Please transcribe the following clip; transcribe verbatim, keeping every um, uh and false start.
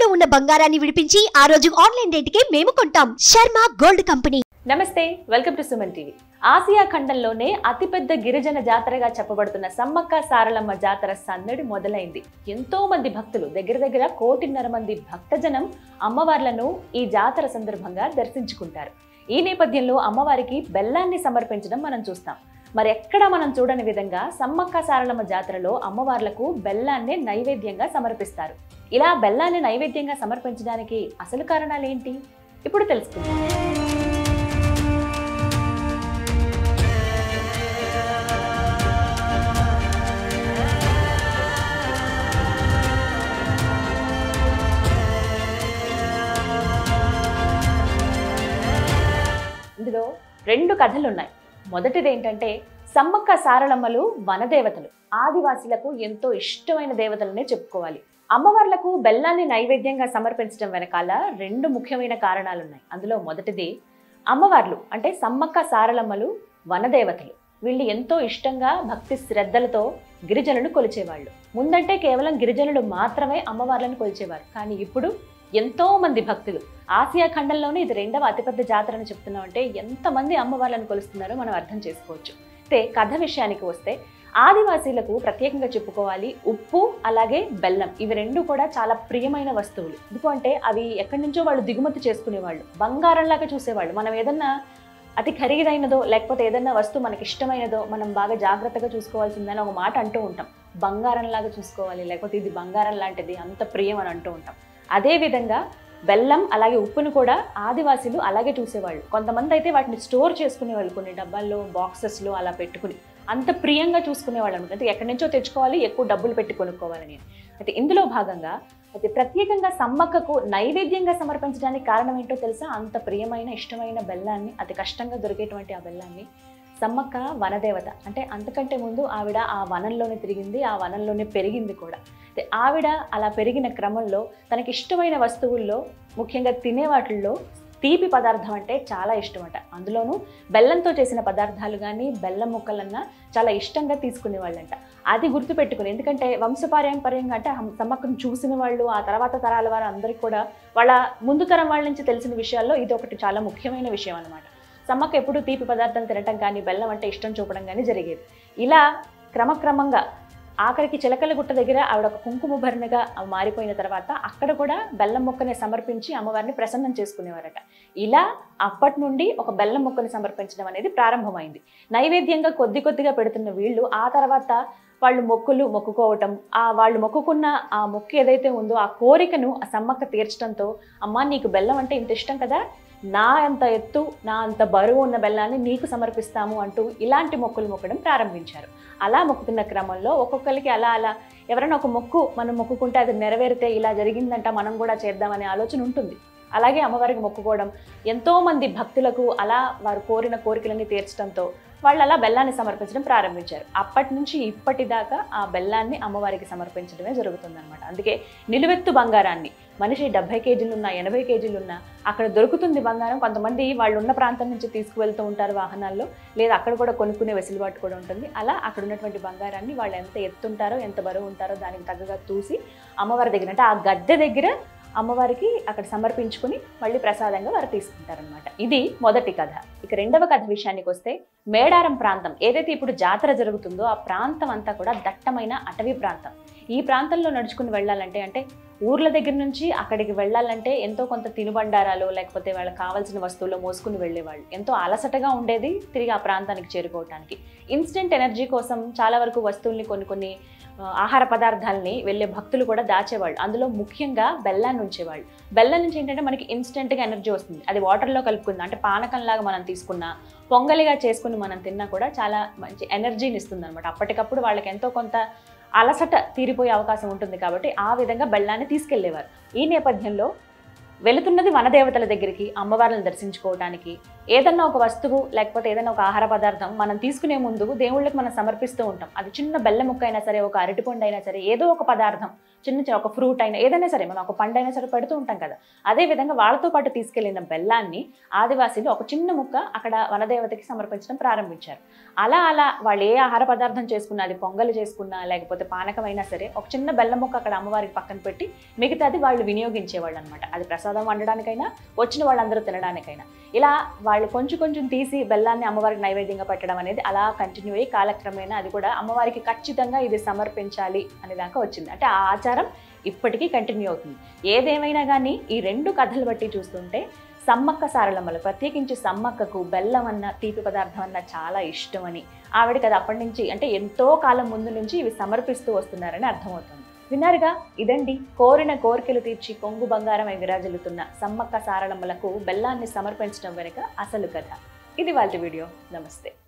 తాకట్టులో ఉన్న బంగారాన్ని విడిపించి ఆ రోజు ఆన్లైన్ రేటుకే మేము కొంటాం. Sharma gold company. Namaste, welcome to Suman TV. Asia ఖండంలోనే అతిపెద్ద గిరిజన జాతరగా చెప్పబడుతున్న సమ్మక్క సారలమ్మ జాతర సందడి మొదలైంది. ఎంతో మంది భక్తులు, దగ్గర దగ్గర కోటిన్నర మంది భక్తజనం అమ్మవార్లను ఈ జాతర సందర్భంగా దర్శించుకుంటారు. ఈ నేపథ్యంలో అమ్మవారికి బెల్లాన్ని సమర్పించడం మనం చూస్తాం. మరి ఎక్కడ మనం చూడని విధంగా సమ్మక్క సారలమ్మ జాతరలో అమ్మవార్లకు బెల్లాన్ని నైవేద్యంగా సమర్పిస్తారు. ఇలా బెల్లాన్ని నైవేద్యంగా సమర్పించడానికి అసలు కారణాలు ఏంటి ఇప్పుడు తెలుసుకుందాం. ఇందులో రెండు కథలు ఉన్నాయి. మొదటిది ఏంటంటే, సమ్మక్క సారలమ్మలు వనదేవతలు, ఆదివాసీలకు ఎంతో ఇష్టమైన దేవతలనే చెప్పుకోవాలి. అమ్మవార్లకు బెల్లాన్ని నైవేద్యంగా సమర్పించడం వెనకాల రెండు ముఖ్యమైన కారణాలు ఉన్నాయి. అందులో మొదటిది, అమ్మవార్లు అంటే సమ్మక్క సారలమ్మలు వనదేవతలు. వీళ్ళు ఎంతో ఇష్టంగా భక్తి శ్రద్ధలతో గిరిజనులు కొలిచేవాళ్ళు. ముందంటే కేవలం గిరిజనులు మాత్రమే అమ్మవార్లను కొలిచేవారు. కానీ ఇప్పుడు ఎంతో మంది భక్తులు, ఆసియా ఖండంలోనే ఇది రెండవ అతిపెద్ద జాతర అని చెప్తున్నాం అంటే ఎంతమంది అమ్మవార్లను కొలుస్తున్నారో మనం అర్థం చేసుకోవచ్చు. అయితే కథ విషయానికి వస్తే, ఆదివాసీలకు ప్రత్యేకంగా చెప్పుకోవాలి, ఉప్పు అలాగే బెల్లం ఇవి రెండు కూడా చాలా ప్రియమైన వస్తువులు. ఎందుకంటే అవి ఎక్కడి నుంచో వాళ్ళు దిగుమతి చేసుకునేవాళ్ళు, బంగారంలాగా చూసేవాళ్ళు. మనం ఏదన్నా అతి ఖరీదైనదో లేకపోతే ఏదన్నా వస్తువు మనకి ఇష్టమైనదో మనం బాగా జాగ్రత్తగా చూసుకోవాల్సిందని ఒక మాట అంటూ ఉంటాం. బంగారంలాగా చూసుకోవాలి, లేకపోతే ఇది బంగారం లాంటిది, అంత ప్రియం అని అంటూ ఉంటాం. అదేవిధంగా బెల్లం అలాగే ఉప్పును కూడా ఆదివాసీలు అలాగే చూసేవాళ్ళు. కొంతమంది అయితే వాటిని స్టోర్ చేసుకునేవాళ్ళు, కొన్ని డబ్బాల్లో బాక్సెస్లో అలా పెట్టుకుని అంత ప్రియంగా చూసుకునేవాళ్ళు అనమాట. అంటే ఎక్కడి నుంచో తెచ్చుకోవాలి, ఎక్కువ డబ్బులు పెట్టి కొనుక్కోవాలని. అయితే ఇందులో భాగంగా అయితే ప్రత్యేకంగా సమ్మక్కకు నైవేద్యంగా సమర్పించడానికి కారణం ఏంటో తెలుసా? అంత ప్రియమైన ఇష్టమైన బెల్లాన్ని, అతి కష్టంగా దొరికేటువంటి ఆ బెల్లాన్ని సమ్మక్క వనదేవత. అంటే అంతకంటే ముందు ఆవిడ ఆ వనంలోనే తిరిగింది, ఆ వనంలోనే పెరిగింది కూడా. ఆవిడ అలా పెరిగిన క్రమంలో తనకి ఇష్టమైన వస్తువుల్లో, ముఖ్యంగా తినే వాటిల్లో తీపి పదార్థం అంటే చాలా ఇష్టమట. అందులోనూ బెల్లంతో చేసిన పదార్థాలు కానీ బెల్లం ముక్కలన్నా చాలా ఇష్టంగా తీసుకునేవాళ్ళంట. అది గుర్తుపెట్టుకుని, ఎందుకంటే వంశపారంపర్యంగా అంటే సమ్మక్కను చూసిన వాళ్ళు, ఆ తర్వాత తరాల వారు అందరికీ కూడా వాళ్ళ ముందు తరం వాళ్ళ నుంచి తెలిసిన విషయాల్లో ఇది ఒకటి చాలా ముఖ్యమైన విషయం అనమాట. సమ్మక్క ఎప్పుడు తీపి పదార్థాలు తినటం కానీ బెల్లం అంటే ఇష్టం చూపడం కానీ జరిగేది. ఇలా క్రమక్రమంగా ఆఖరికి చిలకల గుట్ట దగ్గర ఆవిడ ఒక కుంకుమ భరణగా మారిపోయిన తర్వాత అక్కడ కూడా బెల్లం మొక్కని సమర్పించి అమ్మవారిని ప్రసన్నం చేసుకునేవారట. ఇలా అప్పటి నుండి ఒక బెల్లం మొక్కని సమర్పించడం అనేది ప్రారంభమైంది. నైవేద్యంగా కొద్ది కొద్దిగా పెడుతున్న వీళ్ళు ఆ తర్వాత వాళ్ళు మొక్కులు మొక్కుకోవటం, ఆ వాళ్ళు మొక్కుకున్న ఆ మొక్కు ఏదైతే ఉందో ఆ కోరికను ఆ సమ్మక్క తీర్చడంతో, అమ్మా నీకు బెల్లం అంటే ఇంత ఇష్టం కదా, నా అంత ఎత్తు నా అంత బరువు ఉన్న బెల్లాన్ని నీకు సమర్పిస్తాము అంటూ ఇలాంటి మొక్కులు మొక్కడం ప్రారంభించారు. అలా మొక్కుతున్న క్రమంలో ఒక్కొక్కరికి అలా అలా ఎవరైనా ఒక మొక్కు మనం మొక్కుకుంటే అది నెరవేరితే ఇలా జరిగిందంట మనం కూడా చేద్దామనే ఆలోచన ఉంటుంది. అలాగే అమ్మవారికి మొక్కుకోవడం, ఎంతోమంది భక్తులకు అలా వారు కోరిన కోరికలన్నీ తీర్చడంతో వాళ్ళు అలా బెల్లాన్ని సమర్పించడం ప్రారంభించారు. అప్పటి నుంచి ఇప్పటిదాకా ఆ బెల్లాన్ని అమ్మవారికి సమర్పించడమే జరుగుతుందన్నమాట. అందుకే నిలువెత్తు బంగారాన్ని, మనిషి డెబ్బై కేజీలున్నా ఎనభై కేజీలున్నా అక్కడ దొరుకుతుంది బంగారం. కొంతమంది వాళ్ళు ఉన్న ప్రాంతం నుంచి తీసుకువెళ్తూ ఉంటారు వాహనాల్లో, లేదా అక్కడ కూడా కొనుక్కునే వెసులుబాటు కూడా ఉంటుంది. అలా అక్కడ ఉన్నటువంటి బంగారాన్ని వాళ్ళు ఎంత ఎత్తుంటారో ఎంత బరువు ఉంటారో దానికి తగ్గగా చూసి అమ్మవారి దగ్గర అంటే ఆ గద్దె దగ్గర అమ్మవారికి అక్కడ సమర్పించుకుని మళ్ళీ ప్రసాదంగా వారు తీసుకుంటారనమాట. ఇది మొదటి కథ. ఇక రెండవ కథ విషయానికి వస్తే, మేడారం ప్రాంతం ఏదైతే ఇప్పుడు జాతర జరుగుతుందో ఆ ప్రాంతం అంతా కూడా దట్టమైన అటవీ ప్రాంతం. ఈ ప్రాంతంలో నడుచుకుని వెళ్ళాలంటే, అంటే ఊర్ల దగ్గర నుంచి అక్కడికి వెళ్ళాలంటే ఎంతో కొంత తినుబండారాలు లేకపోతే వాళ్ళకి కావాల్సిన వస్తువులు మోసుకుని వెళ్ళేవాళ్ళు. ఎంతో అలసటగా ఉండేది తిరిగి ఆ ప్రాంతానికి చేరుకోవటానికి. ఇన్స్టెంట్ ఎనర్జీ కోసం చాలా వరకు వస్తువుల్ని కొన్ని కొన్ని ఆహార పదార్థాలని వెళ్ళే భక్తులు కూడా దాచేవాళ్ళు. అందులో ముఖ్యంగా బెల్లాన్ని ఉంచేవాళ్ళు. బెల్లం నుంచి ఏంటంటే మనకి ఇన్స్టెంట్గా ఎనర్జీ వస్తుంది. అది వాటర్లో కలుపుకుంది అంటే పానకంలాగా మనం తీసుకున్నా, పొంగలిగా చేసుకుని మనం తిన్నా కూడా చాలా మంచి ఎనర్జీని ఇస్తుంది అనమాట. అప్పటికప్పుడు వాళ్ళకి ఎంతో కొంత అలసట తీరిపోయే అవకాశం ఉంటుంది కాబట్టి ఆ విధంగా బెల్లాన్ని తీసుకెళ్లేవారు. ఈ నేపథ్యంలో వెళుతున్నది వనదేవతల దగ్గరికి, అమ్మవార్లను దర్శించుకోవడానికి. ఏదన్నా ఒక వస్తువు లేకపోతే ఏదైనా ఒక ఆహార పదార్థం మనం తీసుకునే ముందు దేవుళ్ళకి మనం సమర్పిస్తూ ఉంటాం. అది చిన్న బెల్లం ముక్క అయినా సరే, ఒక అరటిపండు అయినా సరే, ఏదో ఒక పదార్థం, చిన్న చిన్న ఒక ఫ్రూట్ అయినా ఏదైనా సరే, మనం ఒక పండు అయినా సరే పెడుతూ ఉంటాం కదా. అదే విధంగా వాళ్ళతో పాటు తీసుకెళ్లిన బెల్లాన్ని ఆదివాసీలు ఒక చిన్న ముక్క అక్కడ వనదేవతకి సమర్పించడం ప్రారంభించారు. అలా అలా వాళ్ళు ఏ ఆహార పదార్థం చేసుకున్నా, అది పొంగలు చేసుకున్నా లేకపోతే పానకం అయినా సరే, ఒక చిన్న బెల్లం ముక్క అక్కడ అమ్మవారికి పక్కన పెట్టి మిగతాది వాళ్ళు వినియోగించేవాళ్ళు అనమాట. అది ప్రసాదం వండడానికైనా, వచ్చిన వాళ్ళందరూ తినడానికైనా. ఇలా వాళ్ళు కొంచెం కొంచెం తీసి బెల్లాన్ని అమ్మవారికి నైవేద్యంగా పెట్టడం అనేది అలా కంటిన్యూ అయ్యి కాలక్రమేణా అది కూడా అమ్మవారికి ఖచ్చితంగా ఇది సమర్పించాలి అనే దాకా వచ్చింది. అంటే ఆ ఆచారం ఇప్పటికీ కంటిన్యూ అవుతుంది. ఏదేమైనా కానీ ఈ రెండు కథలు బట్టి చూస్తుంటే సమ్మక్క సారలమ్మలు, ప్రత్యేకించి సమ్మక్కకు బెల్లం అన్న తీపి పదార్థం అన్న చాలా ఇష్టమని, ఆవిడకి అది అప్పటి నుంచి అంటే ఎంతో కాలం ముందు నుంచి ఇవి సమర్పిస్తూ వస్తున్నారని అర్థమవుతుంది. విన్నారుగా, ఇదండి కోరిన కోరికలు తీర్చి కొంగు బంగారమై విరాజిల్లుతున్న సమ్మక్క సారలమ్మలకు బెల్లాన్ని సమర్పించడం వెనుక అసలు కథ. ఇది వాళ్ళ వీడియో. నమస్తే.